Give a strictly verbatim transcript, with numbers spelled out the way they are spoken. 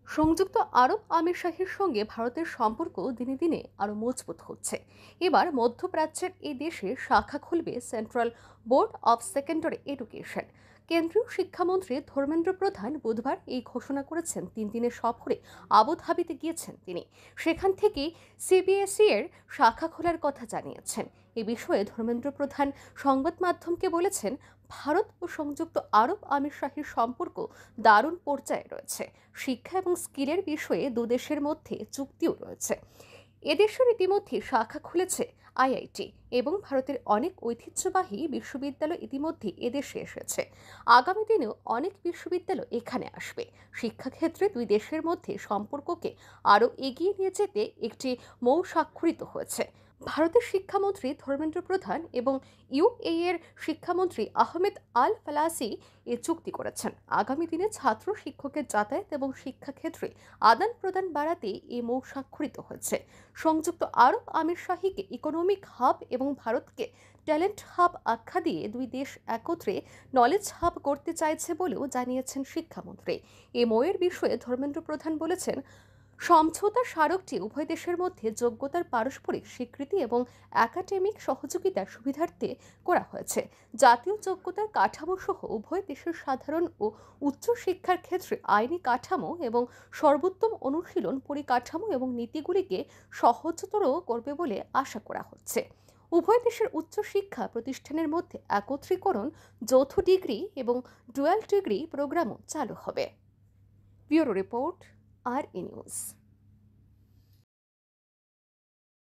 সংযুক্ত আরব আমিরশাহীর সঙ্গে ভারতের সম্পর্ক দিনে দিনে আরও মজবুত হচ্ছে। এবার মধ্যপ্রাচ্যের এই দেশে শাখা খুলবে central board of secondary education. কেন্দ্রীয় শিক্ষামন্ত্রী ধর্মেন্দ্র প্রধান বুধবার এই ঘোষণা করেছেন। তিন দিনের সফরে আবুধাবিতে গিয়েছেন তিনি। সেখান থেকেই সিবিএসই এর শাখা খোলার কথা জানিয়েছেন। এ বিষয়ে ধর্মেন্দ্র প্রধান সংবাদ মাধ্যমকে বলেছেন, ভারত ও সংযুক্ত আরব আমিরশাহীর সম্পর্ক দারুণ পর্যায়ে রয়েছে। শিক্ষা এবং স্কিলের বিষয়ে দুদেশের মধ্যে চুক্তিও রয়েছে। এদেশের ইতিমধ্যে শাখা খুলেছে আইআইটি এবং ভারতের অনেক ঐতিহ্যবাহী বিশ্ববিদ্যালয় ইতিমধ্যে এদেশে এসেছে। আগামী দিনেও অনেক বিশ্ববিদ্যালয় এখানে আসবে। শিক্ষাক্ষেত্রে দুই দেশের মধ্যে সম্পর্ককে আরও এগিয়ে নিয়ে যেতে একটি মৌ স্বাক্ষরিত হয়েছে। ভারতের শিক্ষামন্ত্রী ধর্মেন্দ্র প্রধান এবং ইউএই এর শিক্ষামন্ত্রী আহমেদ আল ফালাসি এ চুক্তি করেছেন। আগামী দিনে ছাত্র শিক্ষকের যাতায়াত এবং শিক্ষাক্ষেত্রে আদান প্রদান বাড়াতে এ মৌ স্বাক্ষরিত হয়েছে। সংযুক্ত আরব আমিরশাহীকে ইকোনমিক হাব এবং ভারতকে ট্যালেন্ট হাব আখ্যা দিয়ে দুই দেশ একত্রে নলেজ হাব করতে চাইছে বলেও জানিয়েছেন শিক্ষামন্ত্রী। এ মৌয়ের বিষয়ে ধর্মেন্দ্র প্রধান বলেছেন, সমঝোতা স্মারকটি উভয় দেশের মধ্যে যোগ্যতার পারস্পরিক স্বীকৃতি এবং একাডেমিক সহযোগিতার সুবিধার্থে করা হয়েছে। জাতীয় যোগ্যতার কাঠামো সহ উভয় দেশের সাধারণ ও উচ্চশিক্ষার ক্ষেত্রে আইনি কাঠামো এবং সর্বোত্তম অনুশীলন পরিকাঠামো এবং নীতিগুলিকে সহজতর করবে বলে আশা করা হচ্ছে। উভয় দেশের উচ্চশিক্ষা প্রতিষ্ঠানের মধ্যে একত্রীকরণ, যৌথ ডিগ্রি এবং ডুয়াল ডিগ্রি প্রোগ্রামও চালু হবে। Bureau report, R E news.